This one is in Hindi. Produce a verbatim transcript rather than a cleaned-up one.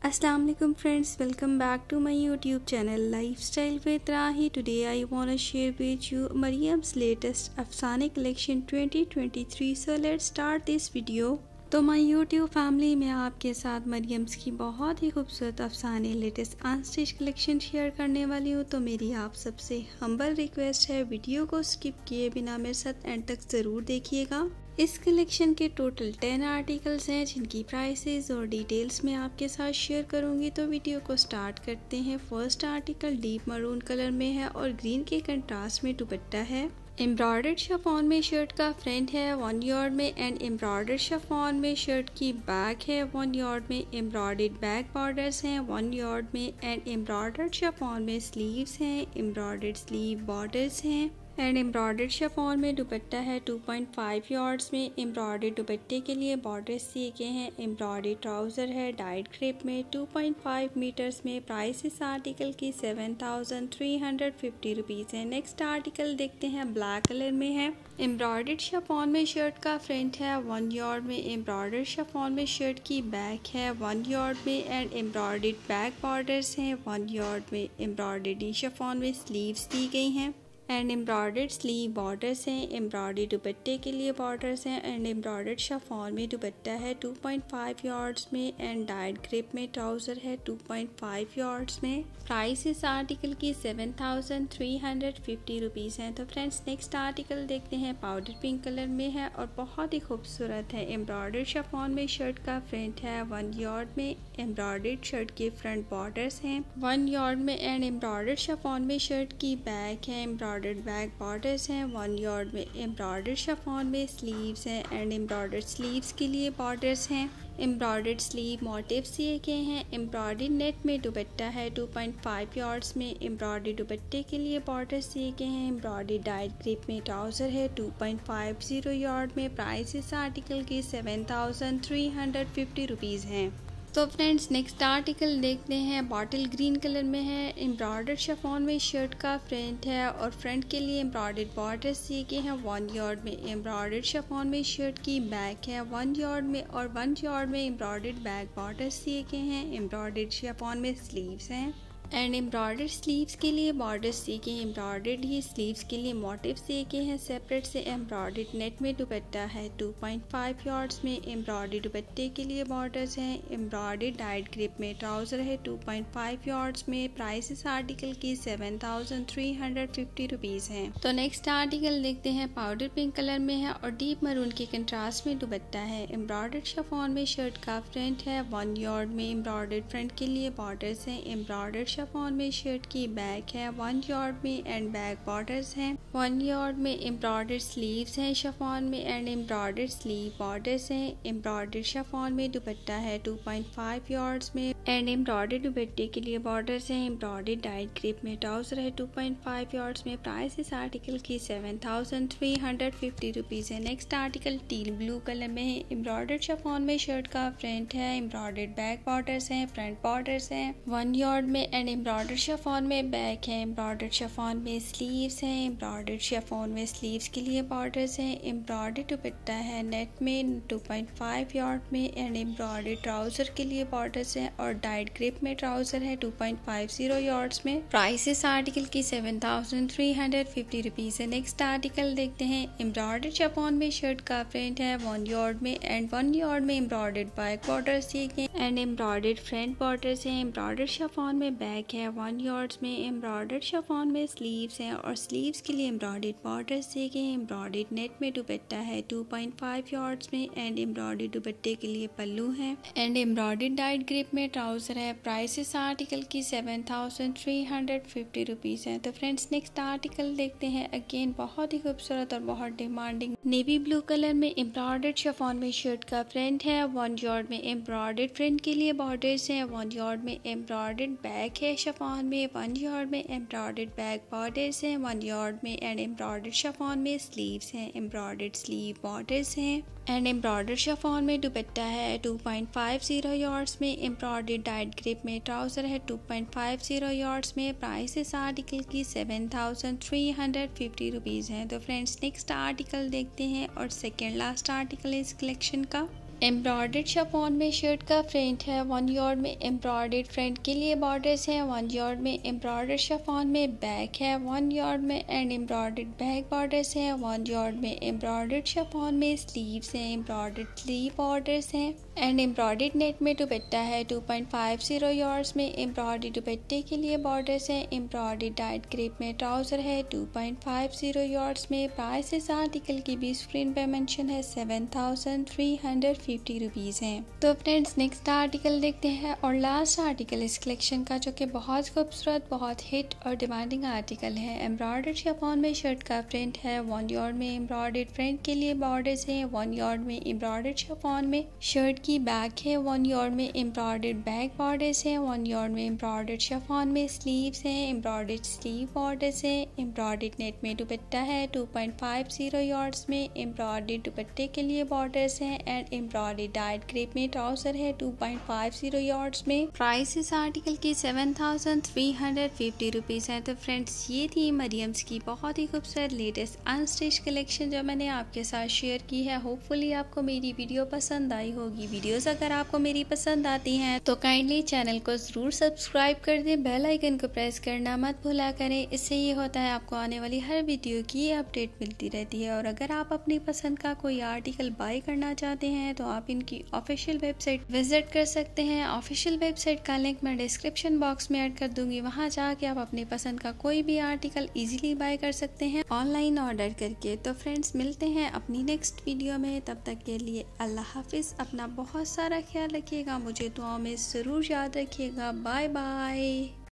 अस्सलाम वालेकुम friends, welcome back to my YouTube channel lifestyle with Rahi. Today I want to share with you Maryam's latest Afsane collection twenty twenty three. So let's start this video. तो माय यूट्यूब फैमिली में आपके साथ मरियम्स की बहुत ही खूबसूरत Afsane latest unstitch collection share करने वाली हूँ। तो मेरी आप सबसे हम्बल रिक्वेस्ट है, वीडियो को स्किप किए बिना मेरे साथ एंड तक ज़रूर देखिएगा। इस कलेक्शन के टोटल टेन आर्टिकल्स हैं जिनकी प्राइसेस और डिटेल्स मैं आपके साथ शेयर करूंगी। तो वीडियो को स्टार्ट करते हैं। First article deep maroon colour में है और ग्रीन के कंट्रास्ट में दुपट्टा है। एम्ब्रॉयडर्ड शिफॉन में शर्ट का फ्रंट है वन यार्ड में एंड एम्ब्रॉयडर्ड शिफॉन में शर्ट की बैक है वन यार्ड में। एम्ब्रॉयडर्ड बैक बॉर्डर्स हैं वन यार्ड में एंड एम्ब्रॉयडर्ड शिफॉन में स्लीव्स हैं। एम्ब्रॉयडर्ड स्लीव बॉर्डर्स हैं एंड एम्ब्रॉयडर्ड शिफॉन में दुपट्टा है टू पॉइंट फाइव यार्ड्स में। एम्ब्रॉयडर्ड दुपट्टे के लिए बॉर्डर्स दिए गए हैं। एम्ब्रॉयडर्ड ट्राउज़र है डाइट क्रेप में टू पॉइंट फाइव मीटर्स में। प्राइस इस आर्टिकल की seven thousand three hundred fifty rupees है। नेक्स्ट आर्टिकल देखते हैं, ब्लैक कलर में है। एम्ब्रॉयडर्ड शिफॉन में शर्ट का फ्रंट है वन यार्ड में। एम्ब्रॉयडर्ड शिफॉन में शर्ट की बैक है वन यार्ड में एंड एम्ब्रॉयडर्ड बैक बॉर्डर्स हैं वन यार्ड में। एम्ब्रॉयडर्ड शिफॉन में स्लीव्स दी गई हैं एंड एम्ब्रॉयडर्ड स्लीव बॉर्डर्स हैं। एम्ब्रॉयडर्ड दुपट्टे के लिए बॉर्डर्स हैं एंड एम्ब्रॉयडर्ड शिफॉन में दुपट्टा है टू पॉइंट फाइव यार्ड्स में एंड डाइट ग्रिप में ट्राउज़र है टू पॉइंट फाइव यार्ड्स में। प्राइस इस आर्टिकल की seven thousand three hundred fifty rupees है। तो फ्रेंड्स नेक्स्ट आर्टिकल देखते हैं, पाउडर पिंक कलर में है और बहुत ही खूबसूरत है। एम्ब्रॉयडर्ड शिफॉन में शर्ट का फ्रंट है वन यार्ड में। एम्ब्रॉयडर्ड शर्ट के फ्रंट बॉर्डर्स हैं वन यार्ड में एंड एम्ब्रॉयडर्ड शिफॉन में शर्ट की बैक है। एम्ब्रॉयडर्ड बैक बॉर्डर्स हैं वन यार्ड में। एम्ब्रॉयडर्ड शिफॉन में स्लीव्स हैं एंड एम्ब्रॉयडर्ड स्लीव्स के लिए बॉर्डर्स हैं। एम्ब्रॉयडर्ड स्लीव मोटिव्स दिए गए हैं। एम्ब्रॉयडर्ड नेट में दुपट्टा है टू पॉइंट फाइव यार्ड्स में। एम्ब्रॉयडर्ड दुपट्टे के लिए बॉर्डर्स दिए गए हैं। एम्ब्रॉयडर्ड डाइट ग्रिप में ट्राउज़र है two point five zero yard में। प्राइस इस आर्टिकल की seven thousand three hundred fifty rupees हैं। तो फ्रेंड्स नेक्स्ट आर्टिकल देखते हैं, बॉटल ग्रीन कलर में है। एम्ब्रॉयडर्ड शिफॉन में शर्ट का फ्रंट है और फ्रंट के लिए एम्ब्रॉयडर्ड बॉर्डर्स दिए गए हैं वन यार्ड में। एम्ब्रॉयडर्ड शिफॉन में शर्ट की बैक है वन यार्ड में और वन यार्ड में एम्ब्रॉयडर्ड बैक बॉर्डर्स दिए गए हैं। एम्ब्रॉयडर्ड शिफॉन में स्लीव्स हैं एंड एम्ब्रॉयडर्ड स्लीव्स के लिए बॉर्डर्स दिए गए हैं। एम्ब्रॉयडर्ड ही स्लीव्स के लिए मोटिव्स दिए गए हैं सेपरेट से। एम्ब्रॉयडर्ड नेट में दुपट्टा है टू पॉइंट फाइव यार्ड्स में। एम्ब्रॉयडर्ड दुपट्टे के लिए बॉर्डर्स हैं। एम्ब्रॉयडर्ड डाइट ग्रिप में ट्राउज़र है टू पॉइंट फाइव यार्ड्स में। प्राइस इस आर्टिकल की seven thousand three hundred fifty rupees है। तो नेक्स्ट आर्टिकल देखते हैं, पाउडर पिंक कलर में है और डीप मरून के कंट्रास्ट में दुपट्टा है। एम्ब्रॉयडर्ड शिफॉन में शर्ट का फ्रंट है वन यार्ड में। एम्ब्रॉयडर्ड फ्रंट के लिए बॉर्डर्स हैं। एम्ब्रॉयडर्ड शिफॉन में शर्ट की बैक है वन यार्ड में एंड बैक बॉर्डर्स हैं वन यार्ड में। एम्ब्रॉयडर्ड स्लीव्स हैं शिफॉन में एंड एम्ब्रॉयडर्ड स्लीव बॉर्डर्स हैं। एम्ब्रॉयडर्ड शिफॉन में दुपट्टा है टू पॉइंट फाइव यार्ड्स में एंड एम्ब्रॉयडर्ड दुपट्टे के लिए बॉर्डर्स हैं। एम्ब्रॉयडर्ड डाइट ग्रिप में ट्राउज़र है टू पॉइंट फाइव यार्ड्स में। प्राइस इस आर्टिकल की seven thousand three hundred fifty rupees है। Next article teal blue colour में है। एम्ब्रॉयडर्ड शिफॉन में शर्ट का फ्रंट है। एम्ब्रॉयडर्ड बैक बॉर्डर्स हैं, फ्रंट बॉर्डर्स हैं वन यार्ड में एंड एम्ब्रॉयडर्ड शिफॉन में बैक है। एम्ब्रॉयडर्ड शिफॉन में स्लीव्स हैं। एम्ब्रॉयडर्ड शिफॉन में स्लीव्स के लिए बॉर्डर्स हैं। एम्ब्रॉयडर्ड दुपट्टा है नेट में टू पॉइंट फाइव यार्ड में एंड एम्ब्रॉयडर्ड ट्राउज़र के लिए बॉर्डर्स हैं और डाइट ग्रिप में ट्राउज़र है two point five zero yards में। प्राइस इस आर्टिकल की seven thousand three hundred fifty rupees है। नेक्स्ट आर्टिकल देखते हैं, एम्ब्रॉयडर्ड शिफॉन में शर्ट का फ्रंट है वन यार्ड में एंड वन यार्ड में एम्ब्रॉयडर्ड बैक बॉर्डर्स दिए गए एंड एम्ब्रॉयडर्ड फ्रंट बॉर्डर्स हैं। एम्ब्रॉयडर्ड शिफॉन में बैक है वन यार्ड्स में। एम्ब्रॉयडर्ड शिफॉन में स्लीव्स हैं और स्लीव्स के लिए एम्ब्रॉयडर्ड बॉर्डर्स दिए गए हैं। एम्ब्रॉयडर्ड नेट में दुपट्टा है टू पॉइंट फाइव यार्ड्स में एंड एम्ब्रॉयडर्ड दुपट्टे के लिए पल्लू है एंड एम्ब्रॉयडर्ड डाइट ग्रिप में ट्राउज़र है। प्राइस इस आर्टिकल की seven thousand three hundred fifty rupees है। तो फ्रेंड्स नेक्स्ट आर्टिकल देखते हैं, अगेन बहुत ही खूबसूरत और बहुत डिमांडिंग नेवी ब्लू कलर में। एम्ब्रॉयडर्ड शिफॉन में शर्ट का फ्रंट है वन यार्ड में। एम्ब्रॉयडर्ड फ्रंट के लिए बॉर्डर्स हैं वन यार्ड में। एम्ब्रॉयडर्ड बैक है शिफॉन में वन यार्ड में। एम्ब्रॉयडर्ड बैक बॉर्डर्स हैं वन यार्ड में एंड एम्ब्रॉयडर्ड शिफॉन में स्लीव्स हैं। एम्ब्रॉयडर्ड स्लीव बॉर्डर्स हैं एंड एम्ब्रॉयडर्ड शिफॉन में दुपट्टा है two point five zero yards में। एम्ब्रॉयडर्ड डाइट ग्रिप में ट्राउज़र है two point five zero yards में। प्राइस इस आर्टिकल की seven thousand three hundred fifty rupees है। तो फ्रेंड्स नेक्स्ट आर्टिकल देखते हैं और सेकेंड लास्ट आर्टिकल इस कलेक्शन का। एम्ब्रॉयडर्ड शिफॉन में शर्ट का फ्रंट है। वन यार्ड में एम्ब्रॉयडर्ड फ्रंट के लिए बॉर्डर्स हैं। वन यार्ड में एम्ब्रॉयडर्ड शिफॉन में बैक है। वन यार्ड में एंड एम्ब्रॉयडर्ड बैक बॉर्डर्स हैं। वन यार्ड में एम्ब्रॉयडर्ड शिफॉन में स्लीव्स हैं। एम्ब्रॉयडर्ड स्लीव बॉर्डर्स हैं एंड एम्ब्रॉयडर्ड नेट में दुपट्टा है। Two point five zero yards में एम्ब्रॉयडर्ड दुपट्टे के लिए बॉर्डर्स हैं। एम्ब्रॉयडर्ड डाइट क्रेप में ट्राउजर है। Two point five zero yards में प्राइस इस आर्टिकल की भी स्क्रीन पे मेंशन है। Seven thousand three hundred fifty rupees है। तो फ्रेंड्स नेक्स्ट आर्टिकल देखते हैं और लास्ट आर्टिकल इस कलेक्शन का, जो कि बहुत खूबसूरत, बहुत हिट और डिमांडिंग आर्टिकल है। एम्ब्रॉयडर्ड शिफॉन में शर्ट का फ्रंट है। वन यार्ड में एम्ब्रॉयडर्ड फ्रंट के लिए बॉर्डर्स हैं। वन यार्ड में एम्ब्रॉयडर्ड शिफॉन में शर्ट की बैक है। वन यार्ड में एम्ब्रॉयडर्ड बैक बॉर्डर्स हैं। वन यार्ड में एम्ब्रॉयडर्ड शिफॉन में स्लीव्स हैं। एम्ब्रॉयडर्ड स्लीव बॉर्डर्स हैं। एम्ब्रॉयडर्ड नेट में दुपट्टा है। Two point five zero yards में एम्ब्रॉयडर्ड दुपट्टे के लिए बॉर्डर्स हैं एंड एम्ब्रॉयडर्ड डाइट क्रेप में ट्राउजर है। Two point five zero yards में प्राइस इस आर्टिकल की seven thousand three hundred fifty rupees है। तो फ्रेंड्स ये थी मरियम्स की बहुत ही खूबसूरत लेटेस्ट अनस्टिच कलेक्शन जो मैंने आपके साथ शेयर की है। होपफुली आपको मेरी वीडियो पसंद आई होगी। वीडियोस अगर आपको मेरी पसंद आती हैं तो काइंडली चैनल को जरूर सब्सक्राइब कर दें। बेल आइकन को प्रेस करना मत भूला करें। इससे ये होता है आपको आने वाली हर वीडियो की अपडेट मिलती रहती है। और अगर आप अपनी पसंद का कोई आर्टिकल बाय करना चाहते हैं तो आप इनकी ऑफिशियल वेबसाइट विजिट कर सकते हैं। ऑफिशियल वेबसाइट का लिंक मैं डिस्क्रिप्शन बॉक्स में ऐड कर दूंगी। वहां जाके आप अपनी पसंद का कोई भी आर्टिकल इजीली बाय कर सकते हैं ऑनलाइन ऑर्डर करके। तो फ्रेंड्स मिलते हैं अपनी नेक्स्ट वीडियो में। तब तक के लिए अल्लाह हाफिज। अपना बहुत सारा ख्याल रखिएगा। मुझे दुआओं में जरूर याद रखिएगा। Bye bye.